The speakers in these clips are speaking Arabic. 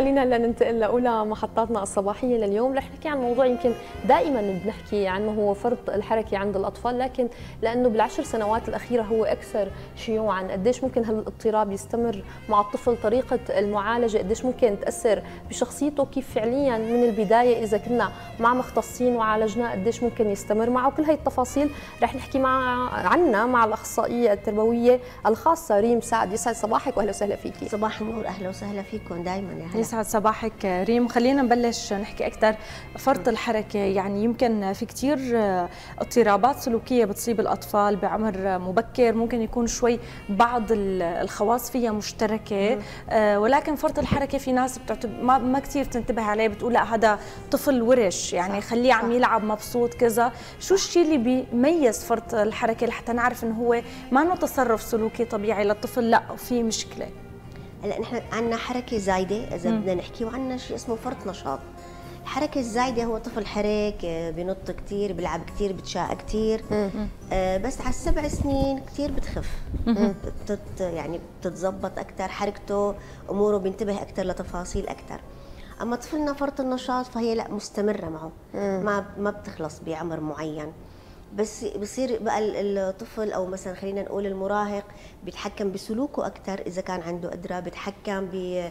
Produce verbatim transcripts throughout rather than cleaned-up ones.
خلينا هلا ننتقل لاولى محطاتنا الصباحيه لليوم. رح نحكي عن موضوع يمكن دائما بنحكي عنه، هو فرط الحركه عند الاطفال، لكن لانه بالعشر سنوات الاخيره هو اكثر شيوعا. قديش ممكن هالاضطراب يستمر مع الطفل؟ طريقه المعالجه قديش ممكن تاثر بشخصيته؟ كيف فعليا من البدايه اذا كنا مع مختصين وعالجناه قديش ممكن يستمر معه؟ كل هي التفاصيل رح نحكي مع عنا مع الاخصائيه التربويه الخاصه ريم سعد. يسعد صباحك واهلا وسهلا فيكي. صباح النور، اهلا وسهلا فيكم دائما. يا هلا. يسعد صباحك ريم. خلينا نبلش نحكي اكثر فرط الحركه. يعني يمكن في كثير اضطرابات سلوكيه بتصيب الاطفال بعمر مبكر، ممكن يكون شوي بعض الخواص فيها مشتركه، ولكن فرط الحركه في ناس بتعتبر ما, ما كثير تنتبه عليه، بتقول لا هذا طفل ورش، يعني خليه عم يلعب مبسوط كذا. شو الشيء اللي بيميز فرط الحركه لحتى نعرف انه هو ما انه تصرف سلوكي طبيعي للطفل، لا في مشكله؟ هلا نحن عندنا حركه زايده اذا بدنا نحكي، وعندنا شيء اسمه فرط نشاط. الحركه الزايده هو طفل حرك، بينط كثير، بيلعب كثير، بتشاء كثير، آه بس على السبع سنين كثير بتخف، بتت يعني بتتظبط اكثر حركته، اموره بينتبه اكثر لتفاصيل اكثر. اما طفلنا فرط النشاط فهي لا مستمره معه، ما ما بتخلص بعمر معين. بس بصير بقى الطفل او مثلا خلينا نقول المراهق بيتحكم بسلوكه اكثر، اذا كان عنده قدره بيتحكم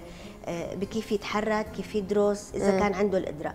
بكيف يتحرك، كيف يدرس اذا كان عنده القدره.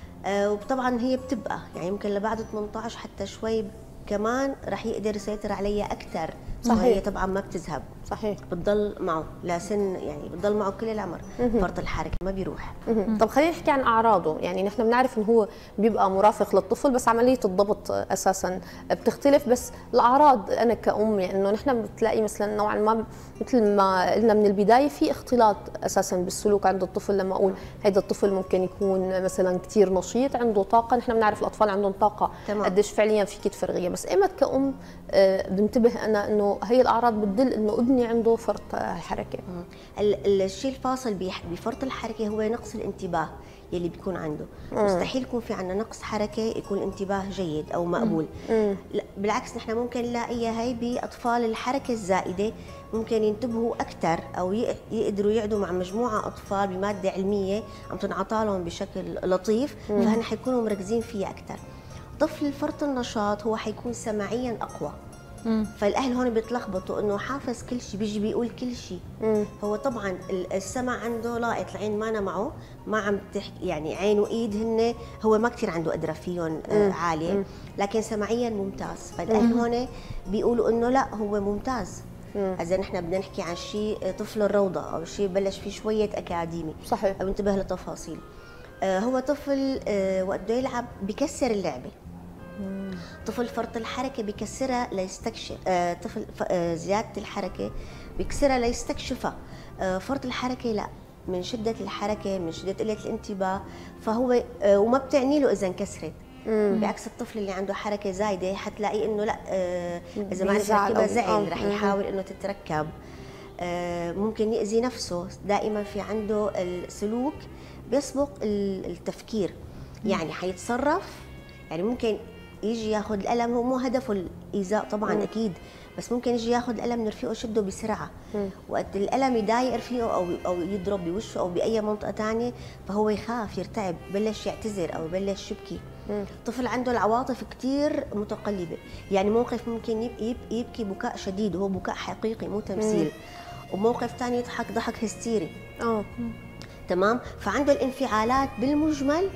وطبعا هي بتبقى يعني يمكن لبعد ثمانية عشر حتى شوي كمان رح يقدر يسيطر عليها اكثر. صحيح. وهي طبعا ما بتذهب. صحيح. بتضل معه لسن، يعني بتضل معه كل العمر. فرط الحركه ما بيروح. طب خلينا نحكي عن اعراضه. يعني نحن بنعرف انه هو بيبقى مرافق للطفل، بس عمليه الضبط اساسا بتختلف. بس الاعراض انا كأم يعني انه نحن بتلاقي مثلا نوعا ما مثل ما قلنا من البدايه في اختلاط اساسا بالسلوك عند الطفل. لما اقول هيدا الطفل ممكن يكون مثلا كثير نشيط، عنده طاقه، نحن بنعرف الاطفال عندهم طاقه قديش فعليا فيك تفرغيها، بس ايمت كأم بنتبه انا انه هي الاعراض بتدل انه ابني عنده فرط حركه؟ الشيء الفاصل بفرط الحركه هو نقص الانتباه يلي بيكون عنده. مم. مستحيل يكون في عندنا نقص حركه يكون انتباه جيد او مقبول. مم. لا بالعكس، نحن ممكن نلاقيها هي باطفال الحركه الزائده، ممكن ينتبهوا اكثر او يقدروا يقعدوا مع مجموعه اطفال بماده علميه عم تنعطى لهم بشكل لطيف، فهن حيكونوا مركزين فيها اكثر. طفل فرط النشاط هو حيكون سمعيا اقوى. مم. فالاهل هون بيتلخبطوا انه حافظ كل شيء، بيجي بيقول كل شيء. هو طبعا السمع عنده لاقط، العين ما معه، ما عم تحكي، يعني عين وايد هن هو ما كثير عنده قدره فيهم آه عاليه، مم. لكن سمعيا ممتاز. فالاهل هون بيقولوا انه لا هو ممتاز. اذا نحن بدنا نحكي عن شيء طفل الروضه او شيء بلش فيه شويه اكاديمي. صحيح. او انتبه لتفاصيل. آه هو طفل آه وقت بده يلعب بكسر اللعبه. مم. طفل فرط الحركه بكسرها ليستكشف، آه طفل آه زياده الحركه بكسرها ليستكشفها. آه فرط الحركه لا، من شده الحركه، من شده قله الانتباه، فهو آه وما بتعني له اذا انكسرت. مم. بعكس الطفل اللي عنده حركه زايده حتلاقي انه لا، آه اذا ما عرف يركبها زعل، رح يحاول انه تتركب، آه ممكن يأذي نفسه. دائما في عنده السلوك بيسبق التفكير. مم. يعني حيتصرف، يعني ممكن يجي ياخذ القلم، هو مو هدفه الايذاء طبعا. مم. اكيد، بس ممكن يجي ياخذ القلم من رفيقه يشده بسرعه. مم. وقت القلم يضايق رفيقه او او يضرب بوشه او باي منطقه ثانيه، فهو يخاف، يرتعب، بلش يعتذر او بلش يبكي. مم. طفل عنده العواطف كثير متقلبه، يعني موقف ممكن يبكي بكاء شديد وهو بكاء حقيقي مو تمثيل، وموقف ثاني يضحك ضحك هستيري. اه تمام. فعنده الانفعالات بالمجمل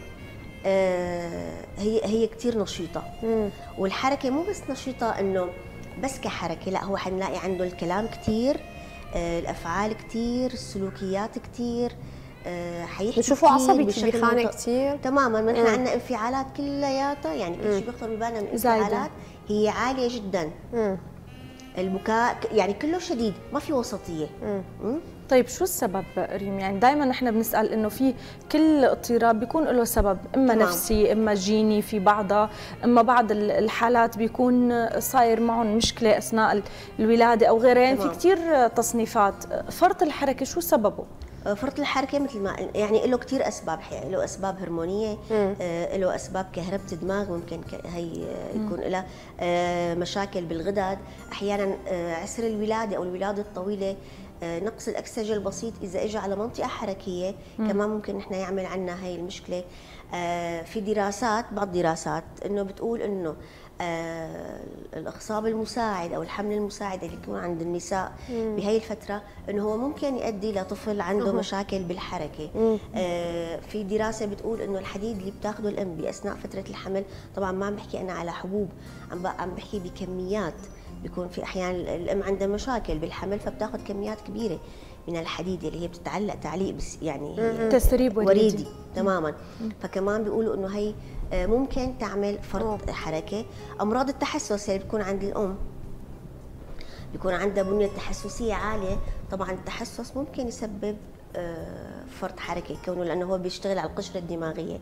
آه هي هي كثير نشيطه. مم. والحركه مو بس نشيطه انه بس كحركه، لا هو حنلاقي عنده الكلام كثير، آه الافعال كثير، السلوكيات كثير، آه حيحكي، بنشوفه عصبي، بيخانق مت... كثير تماما. نحن عندنا انفعالات كلياتها، يعني كل شيء بيخطر ببالنا من انفعالات هي عاليه جدا. مم. البكاء يعني كله شديد، ما في وسطيه. مم. مم. طيب شو السبب ريم؟ يعني دائما نحن بنسال انه في كل اضطراب بيكون له سبب، اما تمام. نفسي، اما جيني في بعضها، اما بعض الحالات بيكون صاير معهم مشكله اثناء الولاده او غيرها، يعني في كثير تصنيفات. فرط الحركه شو سببه؟ فرط الحركه مثل ما يعني له كثير اسباب، له اسباب هرمونيه، آه له اسباب كهربة الدماغ، ممكن هي يكون لها آه مشاكل بالغدد، احيانا آه عسر الولاده او الولاده الطويله نقص الاكسجه البسيط اذا اجى على منطقه حركيه م. كمان ممكن نحن يعمل عنا هاي المشكله. في دراسات بعض دراسات انه بتقول انه آه الاخصاب المساعد او الحمل المساعد اللي يكون عند النساء مم. بهي الفتره انه هو ممكن يؤدي لطفل عنده مم. مشاكل بالحركه. آه في دراسه بتقول انه الحديد اللي بتاخذه الام باثناء فتره الحمل، طبعا ما عم بحكي انا على حبوب، عم عم بحكي بكميات، بيكون في احيانا الام عندها مشاكل بالحمل فبتاخذ كميات كبيره من الحديد اللي هي بتتعلق تعليق بس يعني تسريب وريدي, وريدي. تماما. فكمان بيقولوا انه هي ممكن تعمل فرط أوه. حركه. امراض التحسس اللي بتكون عند الام بيكون عندها بنيه تحسسيه عاليه، طبعا التحسس ممكن يسبب فرط حركه كونه لانه هو بيشتغل على القشره الدماغيه،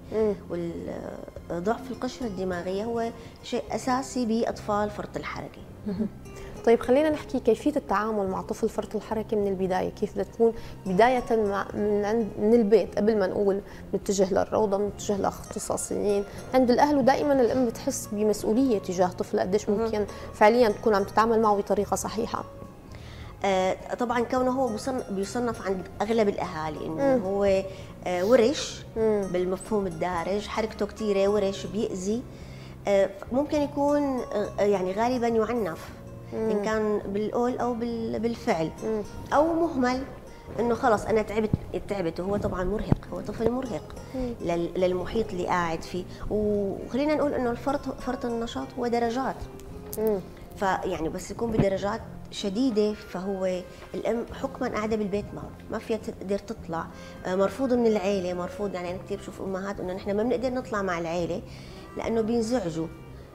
والضعف القشره الدماغيه هو شيء اساسي باطفال فرط الحركه. طيب خلينا نحكي كيفية التعامل مع طفل فرط الحركة من البداية، كيف بدها تكون بداية مع من عند من البيت قبل ما نقول نتجه للروضة، نتجه لاختصاصيين عند الأهل، ودائما الأم بتحس بمسؤولية تجاه طفل قديش ممكن فعليا تكون عم تتعامل معه بطريقة صحيحة. آه طبعا كونه هو بيصنف عند أغلب الأهالي إنه هو آه ورش مم. بالمفهوم الدارج، حركته كثيرة، ورش بيأذي، آه ممكن يكون آه يعني غالبا يعنف مم. إن كان بالقول أو بالفعل مم. أو مهمل، إنه خلص أنا تعبت تعبت وهو طبعا مرهق، هو طفل مرهق مم. للمحيط اللي قاعد فيه. وخلينا نقول إنه الفرط فرط النشاط هو درجات، مم. فيعني بس يكون بدرجات شديدة فهو الأم حكما قاعدة بالبيت معه، ما فيها تقدر تطلع، مرفوض من العيلة، مرفوض. يعني أنا كثير بشوف أمهات إنه نحن ما بنقدر نطلع مع العيلة لأنه بينزعجوا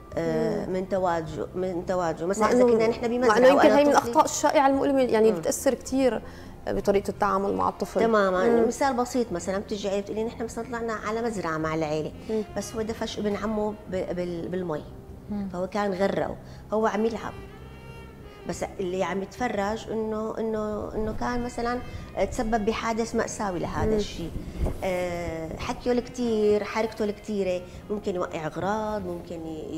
من تواجه من تواجه مثلا اذا كنا نحن بمزرعه، مع انه يمكن هي من الاخطاء الشائعه المؤلمه يعني مم. بتاثر كثير بطريقه التعامل مع الطفل. تماما. مم. مثال بسيط مثلا بتجي عيله بتقول لي نحن مثلا طلعنا على مزرعه مع العيله مم. بس هو دفش ابن عمه بالمي مم. فهو كان غرقه، هو عم يلعب بس اللي عم يتفرج انه انه انه كان مثلا تسبب بحادث مأساوي لهذا الشيء. أه حكيه الكثير، حركته الكثيره ممكن يوقع اغراض، ممكن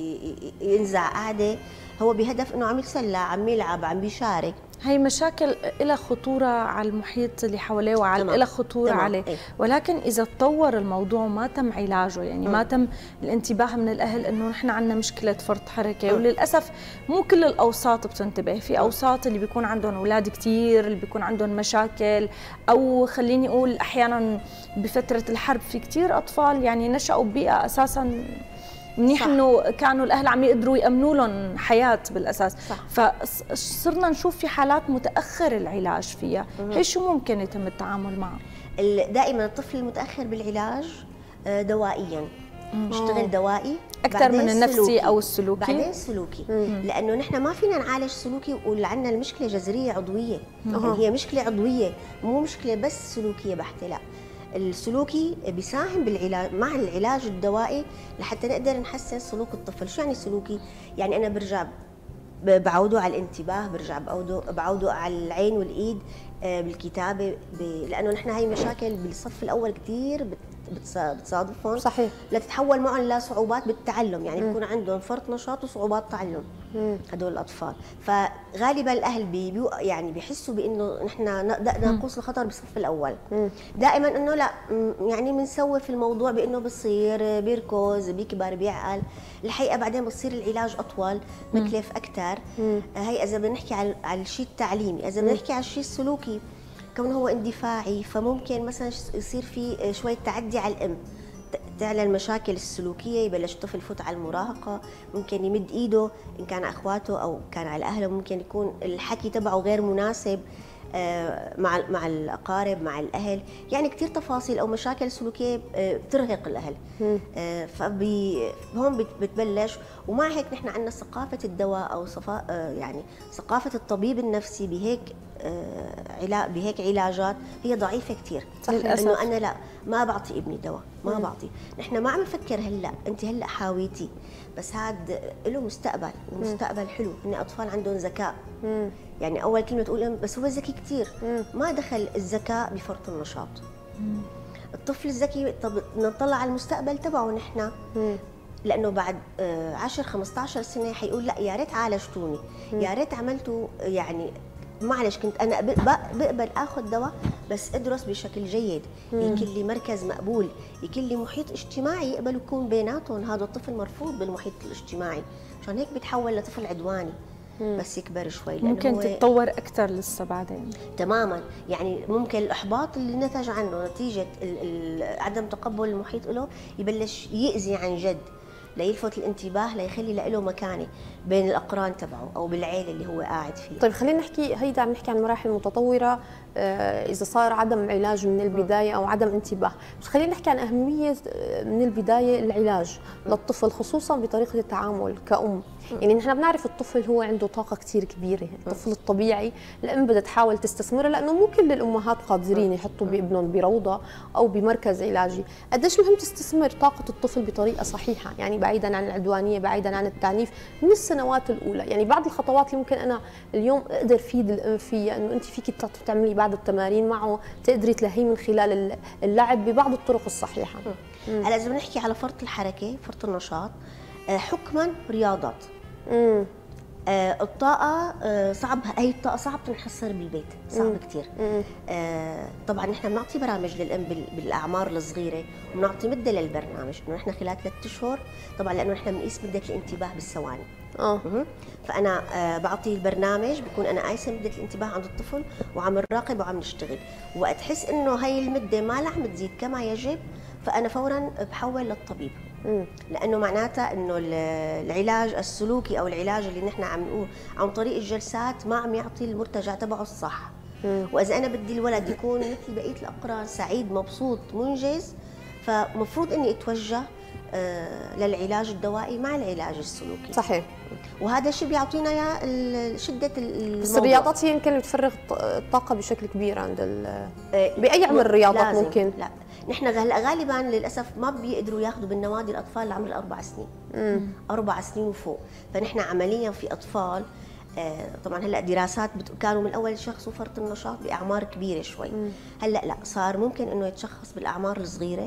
ينزع قاعده، هو بهدف انه عم يتسلى، عم يلعب، عم بيشارك. هي مشاكل لها خطوره على المحيط اللي حواليه وعلى لها خطوره تمام. عليه ايه؟ ولكن اذا تطور الموضوع وما تم علاجه، يعني ما تم الانتباه من الاهل انه نحن عندنا مشكله فرط حركه م. وللاسف مو كل الاوساط بتنتبه، في اوساط اللي بيكون عندهم اولاد كثير، اللي بيكون عندهم مشاكل، او خليني اقول احيانا بفتره الحرب في كثير اطفال يعني نشأوا ببيئه اساسا منيح انه كانوا الاهل عم يقدروا يامنوا لهم حياه بالاساس. صح. فصرنا نشوف في حالات متاخر العلاج فيها، هي شو ممكن يتم التعامل معها؟ دائما الطفل المتاخر بالعلاج دوائيا بيشتغل دوائي اكثر من النفسي سلوكي. او السلوكي بعدين سلوكي مم. لانه نحن ما فينا نعالج سلوكي وعندنا المشكله جذريه عضويه، يعني هي مشكله عضويه مو مشكله بس سلوكيه بحته، لا السلوكي بيساهم بالعلاج مع العلاج الدوائي لحتى نقدر نحسن سلوك الطفل. شو يعني سلوكي؟ يعني انا برجع بعوده على الانتباه، برجع بعوده بعوده على العين والايد، بالكتابه، لانه نحن هاي مشاكل بالصف الاول كثير بتصادفهم صحيح لتتحول معهم لصعوبات بالتعلم، يعني بيكون عندهم فرط نشاط وصعوبات تعلم هدول الاطفال. فغالبا الاهل بي يعني بيحسوا بانه نحن ناقوس الخطر بالصف الاول، مم. دائما انه لا يعني بنسوي في الموضوع بانه بصير بيركض بيكبر بيعقل، الحقيقه بعدين بصير العلاج اطول مكلف اكثر. هي اذا بدنا نحكي على الشيء التعليمي، اذا بدنا نحكي على الشيء السلوكي كونه هو اندفاعي فممكن مثلا يصير في شويه تعدي على الام، تعلى المشاكل السلوكيه، يبلش الطفل يفوت على المراهقه، ممكن يمد ايده ان كان اخواته او كان على اهله، ممكن يكون الحكي تبعه غير مناسب مع مع الاقارب مع الاهل، يعني كثير تفاصيل او مشاكل سلوكيه بترهق الاهل. فبي هون بتبلش. ومع هيك نحن عندنا ثقافه الدواء او صفا يعني ثقافه الطبيب النفسي بهيك علاج بهيك علاجات هي ضعيفه كثير، انه انا لا ما بعطي ابني دواء، ما بعطي. نحن ما عم نفكر هلا، انت هلا حاويتي بس هاد له مستقبل ومستقبل حلو، ان اطفال عندهم ذكاء. مم. يعني اول كلمه تقول بس هو ذكي كثير، ما دخل الذكاء بفرط النشاط. مم. الطفل الذكي طب نطلع على المستقبل تبعه نحن، مم. لانه بعد عشر خمسطعش سنه حيقول لا يا ريت عالجتوني، يا ريت عملتوا يعني معلش كنت انا بقبل اخذ دواء بس ادرس بشكل جيد، يكون لي مركز مقبول، يكون لي محيط اجتماعي يقبل يكون بيناتهم، هذا الطفل مرفوض بالمحيط الاجتماعي، عشان هيك بيتحول لطفل عدواني بس يكبر شوي. ممكن تتطور اكثر لسه بعدين. تماما، يعني ممكن الاحباط اللي نتج عنه نتيجه عدم تقبل المحيط له يبلش يأذي عن جد، ليلفت الانتباه، ليخلي له مكانه بين الاقران تبعه او بالعيله اللي هو قاعد فيها. طيب خلينا نحكي، هيدا عم نحكي عن مراحل متطوره آه اذا صار عدم علاج من البدايه او عدم انتباه، بس خلينا نحكي عن اهميه من البدايه العلاج للطفل، خصوصا بطريقه التعامل كأم. يعني نحن بنعرف الطفل هو عنده طاقه كثير كبيره، الطفل الطبيعي الام بدها تحاول تستثمرها، لانه مو كل الامهات قادرين يحطوا بابنهم بروضه او بمركز علاجي. قديش مهم تستثمر طاقه الطفل بطريقه صحيحه، يعني بعيدا عن العدوانيه، بعيدا عن التعنيف من السنوات الاولى. يعني بعض الخطوات اللي ممكن انا اليوم اقدر فيد الام فيها، انه انت فيك تعملي بعض التمارين معه تقدري تلهيه من خلال اللعب ببعض الطرق الصحيحه. هلا اذا بنحكي على فرط الحركه، فرط النشاط، حكما رياضات. امم آه الطاقة آه صعب، هي الطاقة صعب تنحصر بالبيت، صعب كثير. آه طبعا نحن بنعطي برامج للأم بالأعمار الصغيرة، وبنعطي مدة للبرنامج، إنه نحن خلال ثلاث أشهر، طبعا لأنه نحن بنقيس مدة الانتباه بالثواني. اه فأنا آه بعطي البرنامج، بكون أنا قايسة مدة الانتباه عند الطفل وعم نراقب وعم نشتغل، وقت أحس إنه هي المدة ما رح تزيد كما يجب، فأنا فورا بحول للطبيب. لانه معناتها انه العلاج السلوكي او العلاج اللي نحن عم نقول عن طريق الجلسات ما عم يعطي المرتجع تبعه الصح. واذا انا بدي الولد يكون مثل بقيه الاقران سعيد مبسوط منجز، فمفروض اني اتوجه للعلاج الدوائي مع العلاج السلوكي. صحيح. وهذا الشيء بيعطينا يا شده الموضوع. بس الرياضات هي يمكن بتفرغ الطاقه بشكل كبير عند باي عمر الرياضات ممكن؟ لا نحن غالبا للاسف ما بيقدروا ياخذوا بالنوادي الاطفال لعمر الاربع سنين. مم. اربع سنين وفوق، فنحن عمليا في اطفال آه طبعا هلا دراسات كانوا من اول شخصوا فرط النشاط باعمار كبيره شوي. مم. هلا لا، صار ممكن انه يتشخص بالاعمار الصغيره،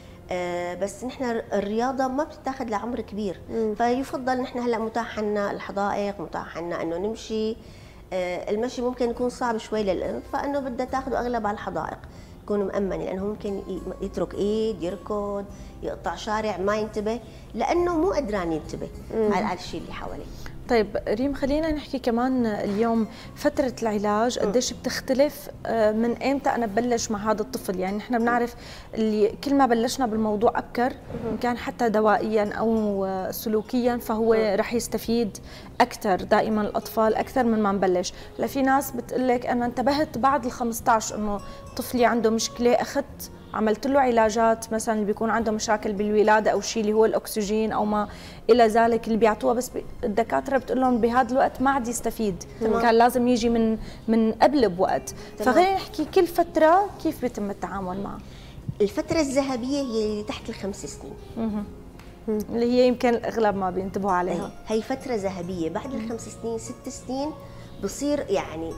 آه بس نحن الرياضه ما بتتاخذ لعمر كبير. مم. فيفضل نحن هلا متاح لنا الحدائق، متاح لنا انه نمشي. آه المشي ممكن يكون صعب شوي للام، فانه بدها تاخذه اغلب على الحدائق، يكون مأمن، لأنه ممكن يترك إيد، يركض، يقطع شارع، ما ينتبه، لأنه مو قدران ينتبه على الشيء اللي حواليه. طيب ريم، خلينا نحكي كمان اليوم فترة العلاج قديش بتختلف من ايمتى انا ببلش مع هذا الطفل؟ يعني نحن بنعرف اللي كل ما بلشنا بالموضوع ابكر ان كان حتى دوائيا او سلوكيا فهو رح يستفيد اكثر، دائما الاطفال اكثر من ما نبلش. لا في ناس بتقول لك انا انتبهت بعد ال خمسة عشر انه طفلي عنده مشكلة، اخذت عملت له علاجات مثلا اللي بيكون عنده مشاكل بالولاده او شيء اللي هو الاكسجين او ما الى ذلك اللي بيعطوها، بس الدكاتره بتقول لهم بهذا الوقت ما عاد يستفيد، تمام. كان لازم يجي من من قبل بوقت. فخلينا نحكي كل فتره كيف بيتم التعامل معها. الفتره الذهبيه هي اللي تحت الخمس سنين، مه. اللي هي يمكن الاغلب ما بينتبهوا عليها. هي فتره ذهبيه، بعد الخمس سنين ست سنين بصير يعني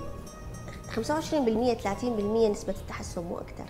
خمسة وعشرين بالمئة ثلاثين بالمئة نسبة التحسن، مو أكثر.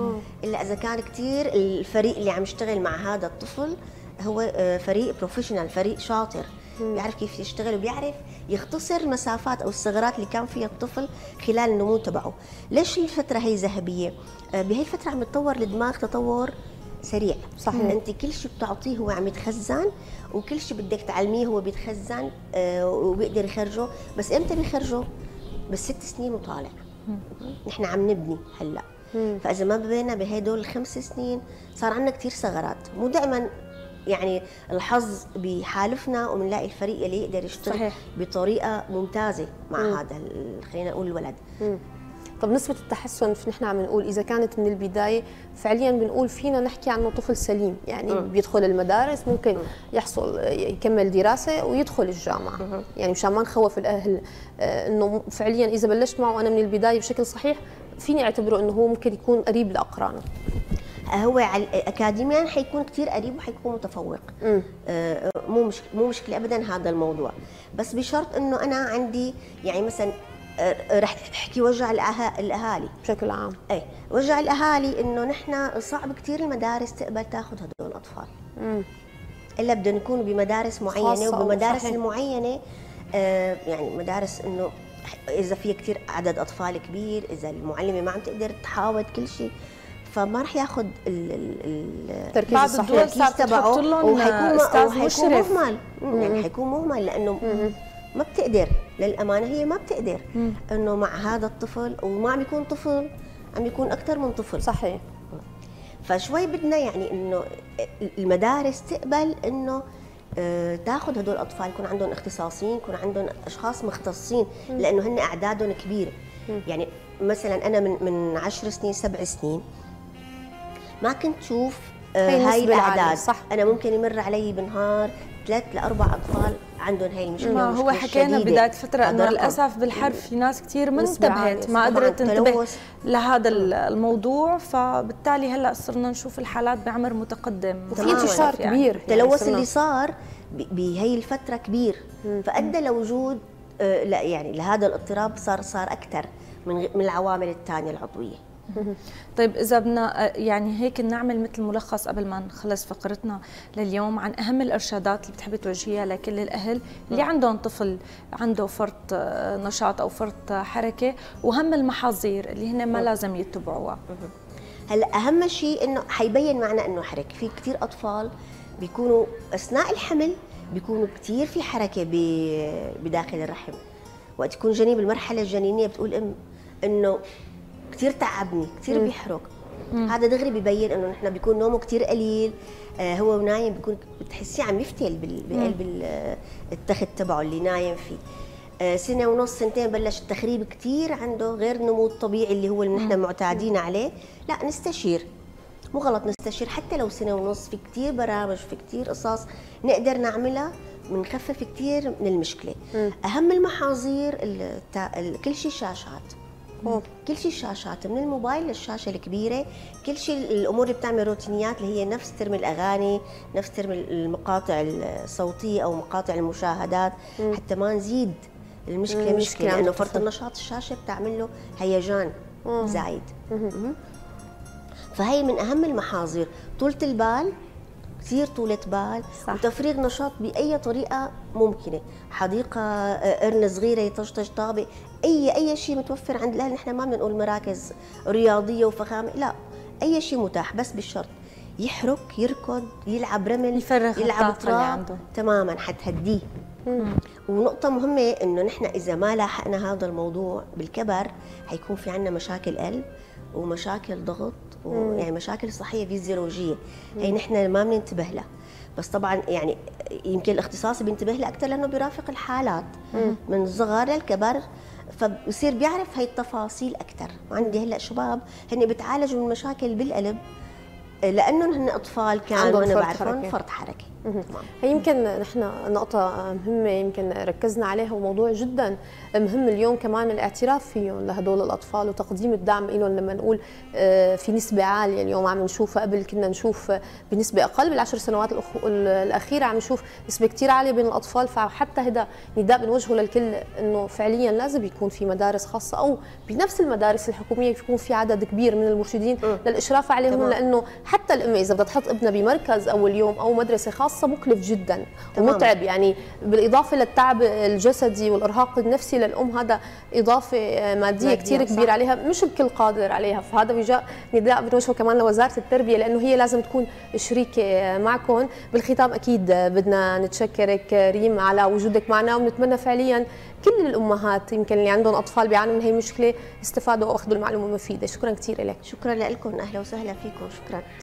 إلا إذا كان كثير الفريق اللي عم يشتغل مع هذا الطفل هو فريق بروفيشنال، فريق شاطر، بيعرف كيف يشتغل وبيعرف يختصر المسافات أو الثغرات اللي كان فيها الطفل خلال النمو تبعه. ليش الفترة هي ذهبية؟ بهي الفترة عم يتطور الدماغ تطور سريع. صحيح. أنت كل شيء بتعطيه هو عم يتخزن، وكل شيء بدك تعلميه هو بيتخزن وبيقدر يخرجه، بس إمتى بيخرجه؟ بس ست سنين وطالع. نحن عم نبني هلا. فاذا ما بينا بهدول الخمس سنين صار عندنا كثير ثغرات، مو دائما يعني الحظ بيحالفنا وبنلاقي الفريق اللي يقدر يشتغل صحيح. بطريقه ممتازه مع مم. هذا خلينا نقول الولد. مم. طب نسبة التحسن نحن عم نقول إذا كانت من البداية فعليا بنقول فينا نحكي عنه طفل سليم، يعني م. بيدخل المدارس ممكن م. يحصل يكمل دراسة ويدخل الجامعة، م. يعني مشان ما نخوف الأهل إنه فعليا إذا بلشت معه أنا من البداية بشكل صحيح فيني أعتبره إنه هو ممكن يكون قريب لأقرانه. هو اكاديميا حيكون كثير قريب وحيكون متفوق. آه مو مش مو مشكله ابدا هذا الموضوع، بس بشرط انه انا عندي يعني مثلا رح احكي وجع الاهالي بشكل عام. اي وجع الاهالي انه نحن صعب كثير المدارس تقبل تاخذ هدول الاطفال. امم الا بدهم يكونوا بمدارس معينه، وبمدارس المعينه آه يعني مدارس انه اذا في كثير عدد اطفال كبير، اذا المعلمه ما عم تقدر تحاوط كل شيء، فما رح ياخذ التركيز بعض الصحيح الدول صارت تحط لهم وحيكون استاذ وحيكون مشرف. مهمل، يعني حيكون مهمل لانه ما بتقدر، للامانه هي ما بتقدر انه مع هذا الطفل، وما عم يكون طفل، عم يكون اكثر من طفل. صحيح. فشوي بدنا يعني انه المدارس تقبل انه آه، تاخذ هدول الاطفال، يكون عندهم اختصاصيين، يكون عندهم اشخاص مختصين، لانه هن اعدادهم كبيره. يعني مثلا انا من من عشر سنين سبع سنين ما كنت شوف آه، هي هاي النسبة العالية، الاعداد. صح. انا ممكن يمر علي بنهار ثلاث لاربع اطفال عندهم هاي المشكله. ما هو مشكلة حكينا شديدة. بداية فترة انه هذا رقم. للاسف بالحرب في ناس كثير ما نسبة انتبهت، عالية. ما طبعاً قدرت تنتبه التلوث. لهذا الموضوع، فبالتالي هلا صرنا نشوف الحالات بعمر متقدم. وفي تماماً. انتشار يعني. كبير. التلوث صرنا- اللي صار ب- بهي الفتره كبير، فادى لوجود آه، لا يعني لهذا الاضطراب، صار صار اكثر من غ- من العوامل الثانيه العضويه. طيب اذا بدنا يعني هيك نعمل مثل ملخص قبل ما نخلص فقرتنا لليوم عن اهم الارشادات اللي بتحبي توجهيها لكل الاهل اللي عندهم طفل عنده فرط نشاط او فرط حركه، واهم المحاذير اللي هن ما لازم يتبعوها. هلا اهم شيء انه حيبين معنا انه حركه، في كثير اطفال بيكونوا اثناء الحمل بيكونوا كثير في حركه ب- بداخل الرحم، وقت يكون جنين بالمرحله الجنينيه بتقول ام انه كثير تعبني، كثير بيحرك. هذا دغري ببين انه نحن بيكون نومه كثير قليل، آه هو نايم بيكون بتحسيه عم يفتل بال- بقلب ال- التخت تبعه اللي نايم فيه. آه سنه ونص سنتين بلش التخريب كثير عنده، غير النمو الطبيعي اللي هو اللي نحن معتادين عليه. لا نستشير، مو غلط نستشير حتى لو سنه ونص. في كثير برامج، في كثير قصص نقدر نعملها بنخفف كثير من المشكله. اهم المحاذير التا- ال- كل شيء شاشات، كل شيء شاشات من الموبايل للشاشه الكبيره، كل شيء الامور اللي بتعمل روتينيات اللي هي نفس ترمي الاغاني، نفس ترمي المقاطع الصوتيه او مقاطع المشاهدات، حتى ما نزيد المشكله مم، مشكله، مشكلة عند لانه الطفل. فرط النشاط الشاشه بتعمل له هيجان زايد. مم. فهي من اهم المحاذير، طولة البال، كثير طولة بال، صح. وتفريغ نشاط باي طريقه ممكنه، حديقه، آه، قرنه صغيره يطشطش طابق، اي اي شيء متوفر عند الاهل. نحن ما بنقول مراكز رياضيه وفخامه، لا، اي شيء متاح، بس بالشرط يحرك، يركض، يلعب رمل، يفرغ يلعب الطاقة اللي تراب عنده. تماما، حتهديه. ونقطة مهمة إنه نحن إذا ما لاحقنا هذا الموضوع بالكبر حيكون في عنا مشاكل قلب ومشاكل ضغط ويعني مشاكل صحية فيزيولوجية، هي نحن ما بننتبه لها. بس طبعا يعني يمكن الاختصاصي بينتبه لها أكثر لأنه بيرافق الحالات من الصغر للكبر، فبصير بيعرف هي التفاصيل أكثر. وعندي هلا شباب هن بتعالجوا من مشاكل بالقلب لأنهم هن أطفال كانوا عندهم وأنا فرط بعرفهم حركة. فرط حركة. هي يمكن نحن نقطة مهمة يمكن ركزنا عليها، وموضوع جدا مهم اليوم كمان الاعتراف فيهم لهدول الأطفال وتقديم الدعم لهم. لما نقول آه، في نسبة عالية اليوم عم نشوفها، قبل كنا نشوف بنسبة أقل، بالعشر سنوات الأخ- الأخيرة عم نشوف نسبة كتير عالية بين الأطفال. فحتى هذا نداء بنوجهه للكل إنه فعليا لازم يكون في مدارس خاصة أو بنفس المدارس الحكومية يكون في عدد كبير من المرشدين للإشراف عليهم، تمام. لأنه حتى الأم إذا بدها تحط ابنها بمركز أول يوم أو مدرسة خاصة مكلف جدا تمام. ومتعب، يعني بالإضافة للتعب الجسدي والإرهاق النفسي للأم، هذا إضافة مادية, مادية، كتير صح. كبيرة عليها، مش الكل قادر عليها. فهذا بيجاء نداء بنوجهه كمان لوزارة التربية، لأنه هي لازم تكون شريكة معكم. بالختام أكيد بدنا نتشكرك ريم على وجودك معنا، ونتمنى فعليا كل الأمهات يمكن اللي عندهم أطفال بيعانوا من هي المشكلة استفادوا وأخذوا المعلومة المفيدة. شكرا كثير لك. شكرا لكم، أهلا وسهلا فيكم، شكرا.